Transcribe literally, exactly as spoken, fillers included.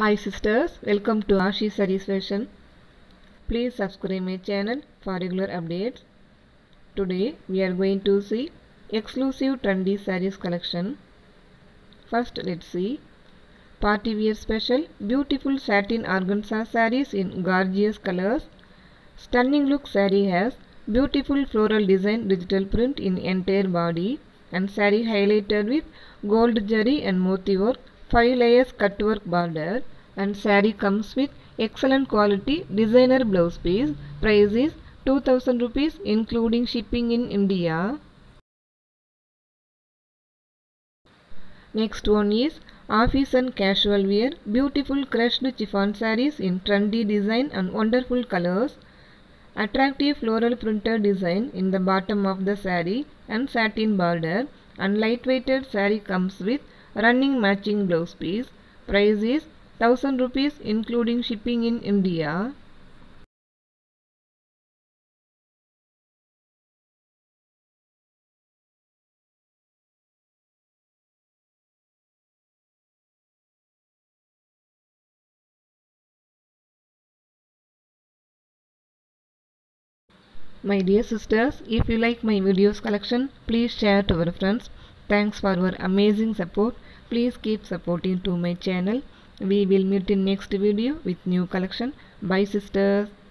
Hi sisters, welcome to Ashi Sarees Fashion. Please subscribe my channel for regular updates. Today we are going to see exclusive trendy sarees collection. First let's see party wear special beautiful satin organza sarees in gorgeous colors. Stunning look saree has beautiful floral design digital print in entire body and saree highlighted with gold jari and moti work, five layers cut work border, and saree comes with excellent quality designer blouse piece. Price is two thousand rupees including shipping in India. Next one is office and casual wear beautiful crushed chiffon sarees in trendy design and wonderful colors. Attractive floral printed design in the bottom of the saree and satin border, and lightweighted saree comes with running matching blouse piece. Price is one thousand rupees including shipping in India. My dear sisters, if you like my videos collection, please share to your friends. Thanks for your amazing support. Please keep supporting to my channel. We will meet in next video with new collection. Bye sisters.